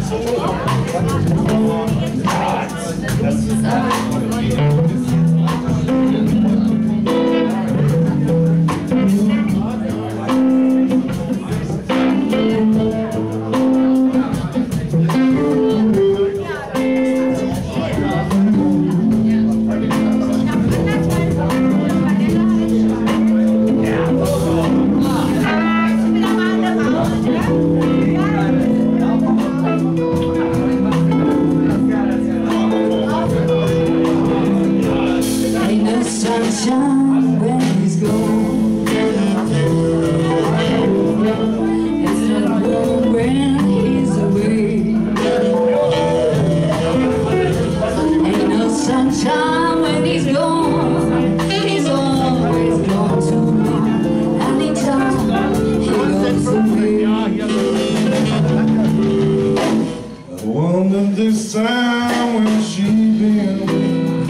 Sunshine when he's gone. It's not warm when he's away. Ain't no sunshine when he's gone. He's always gone too long. Anytime he goes away. I wonder this time when she been away.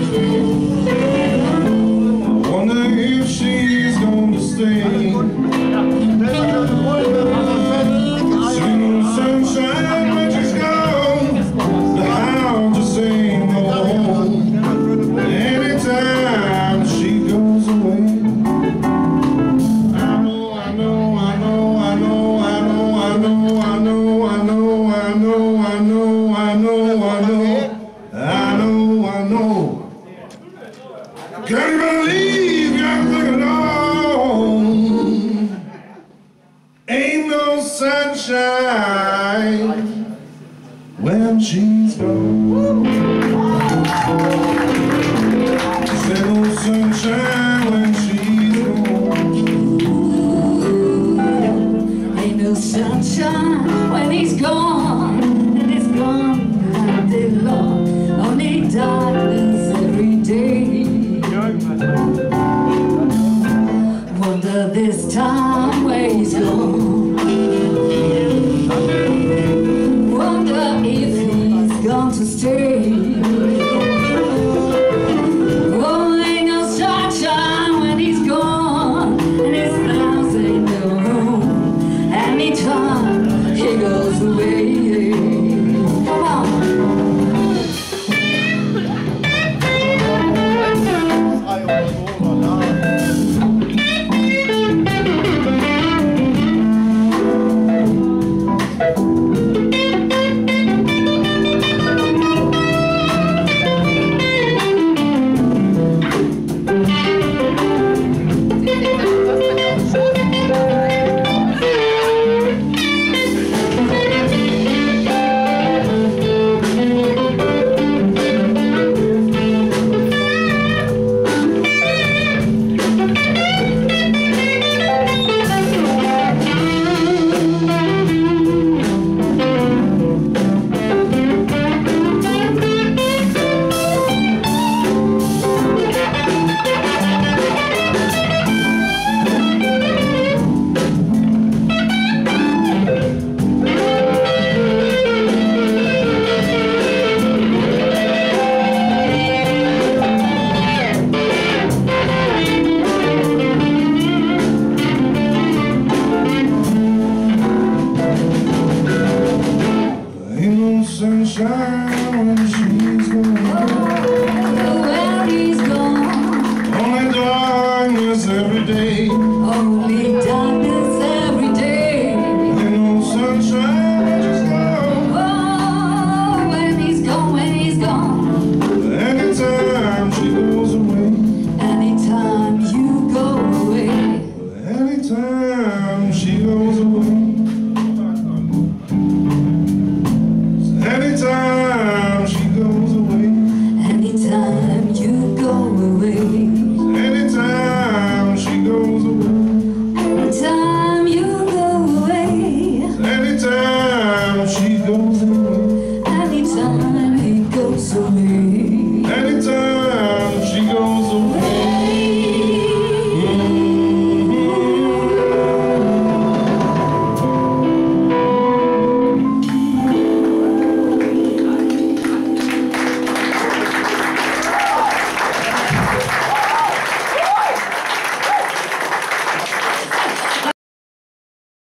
If she's gonna stay, see no sunshine when she's gone. The house just ain't no home. Anytime she goes away, I know, I know, I know, I know, I know, I know, I know, I know, I know, I know, I know, I know. Can you believe you're thinking on? Ain't no sunshine when she's gone. Say no sunshine when she's gone. Ain't no sunshine when he's gone. And it's gone all day long. Only darkness every day. Wonder this time where he's gone. Wonder if he's gone to stay. Oh, ain't no sunshine when he's gone. And his house ain't no room. Anytime he goes away. Come on. Ain't no sunshine when she's gone.